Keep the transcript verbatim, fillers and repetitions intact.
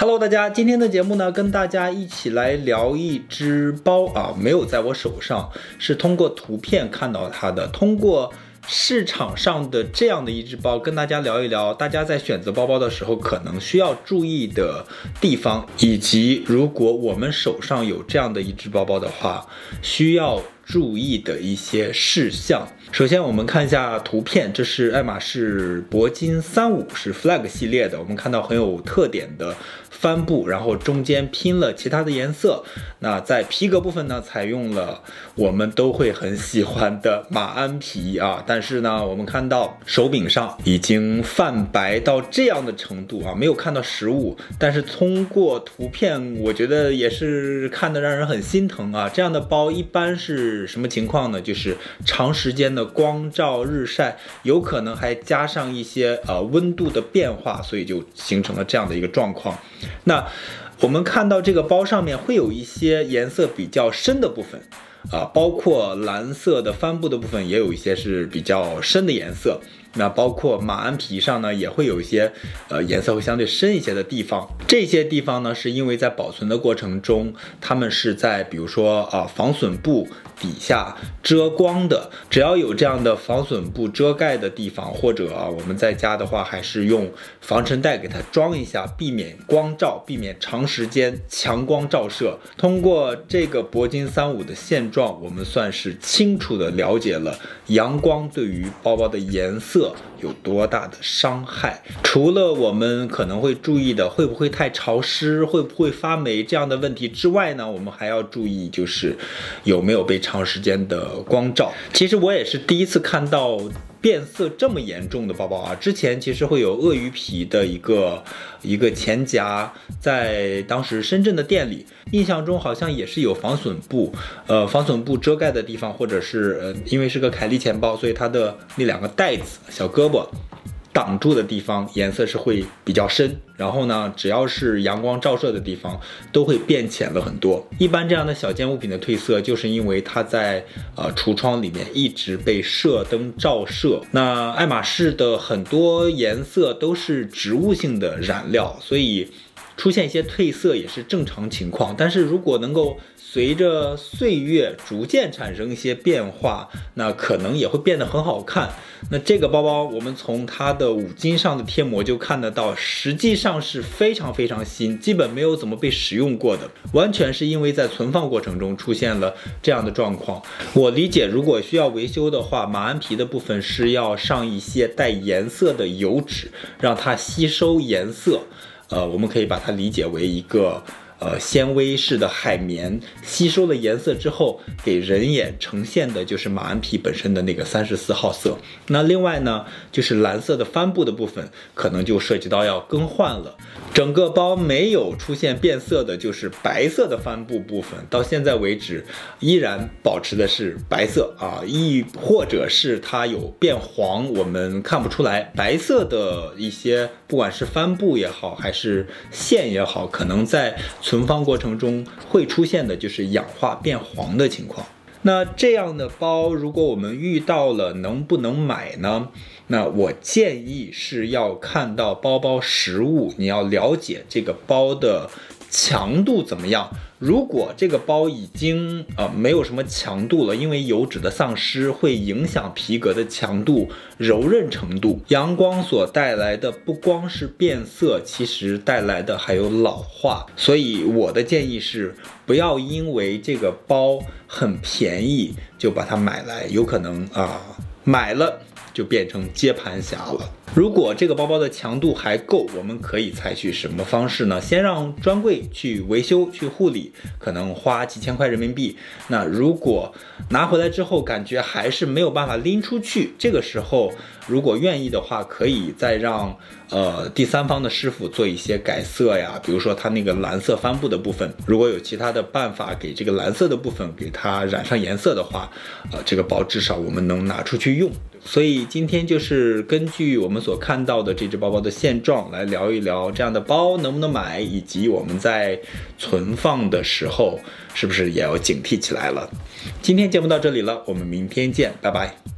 Hello， 大家，今天的节目呢，跟大家一起来聊一只包啊，没有在我手上，是通过图片看到它的，通过市场上的这样的一只包，跟大家聊一聊，大家在选择包包的时候可能需要注意的地方，以及如果我们手上有这样的一只包包的话，需要注意的一些事项。首先我们看一下图片，这是爱马仕铂金三五，是 Flag 系列的，我们看到很有特点的帆布，然后中间拼了其他的颜色。那在皮革部分呢，采用了我们都会很喜欢的马鞍皮啊，但是呢，我们看到手柄上已经泛白到这样的程度啊，没有看到实物，但是通过图片，我觉得也是看得让人很心疼啊。这样的包一般是什么情况呢？就是长时间的光照日晒，有可能还加上一些呃温度的变化，所以就形成了这样的一个状况。那我们看到这个包上面会有一些颜色比较深的部分啊，包括蓝色的帆布的部分也有一些是比较深的颜色。那包括马鞍皮上呢，也会有一些呃颜色会相对深一些的地方。这些地方呢，是因为在保存的过程中，它们是在比如说啊、呃、防损布底下遮光的。只要有这样的防损布遮盖的地方，或者啊我们在家的话，还是用防尘袋给它装一下，避免光照，避免长时间强光照射。通过这个铂金三五的现状，我们算是清楚的了解了阳光对于包包的颜色有多大的伤害。除了我们可能会注意的会不会太潮湿，会不会发霉这样的问题之外呢，我们还要注意就是有没有被长时间的光照。其实我也是第一次看到变色这么严重的包包啊，之前其实会有鳄鱼皮的一个一个前夹，在当时深圳的店里，印象中好像也是有防损布，呃，防损布遮盖的地方，或者是呃，因为是个凯利钱包，所以它的那两个带子、小胳膊挡住的地方颜色是会比较深，然后呢，只要是阳光照射的地方都会变浅了很多。一般这样的小件物品的褪色，就是因为它在呃橱窗里面一直被射灯照射。那爱马仕的很多颜色都是植物性的染料，所以出现一些褪色也是正常情况。但是如果能够随着岁月逐渐产生一些变化，那可能也会变得很好看。那这个包包我们从它的五金上的贴膜就看得到，实际上是非常非常新，基本没有怎么被使用过的，完全是因为在存放过程中出现了这样的状况。我理解如果需要维修的话，马鞍皮的部分是要上一些带颜色的油脂，让它吸收颜色。呃，我们可以把它理解为一个呃纤维式的海绵，吸收了颜色之后，给人眼呈现的就是马鞍皮本身的那个三十四号色。那另外呢，就是蓝色的帆布的部分，可能就涉及到要更换了。整个包没有出现变色的，就是白色的帆布部分，到现在为止依然保持的是白色啊，亦或者是它有变黄，我们看不出来。白色的一些，不管是帆布也好，还是线也好，可能在存放过程中会出现的就是氧化变黄的情况。那这样的包如果我们遇到了，能不能买呢？那我建议是要看到包包实物，你要了解这个包的强度怎么样。如果这个包已经呃没有什么强度了，因为油脂的丧失会影响皮革的强度、柔韧程度。阳光所带来的不光是变色，其实带来的还有老化。所以我的建议是，不要因为这个包很便宜就把它买来，有可能啊、呃、买了就变成接盘侠了。如果这个包包的强度还够，我们可以采取什么方式呢？先让专柜去维修、去护理，可能花几千块人民币。那如果拿回来之后感觉还是没有办法拎出去，这个时候如果愿意的话，可以再让呃第三方的师傅做一些改色呀，比如说它那个蓝色帆布的部分，如果有其他的办法给这个蓝色的部分给它染上颜色的话，呃这个包至少我们能拿出去用。所以今天就是根据我们所看到的这只包包的现状来聊一聊这样的包能不能买，以及我们在存放的时候是不是也要警惕起来了。今天节目到这里了，我们明天见，拜拜。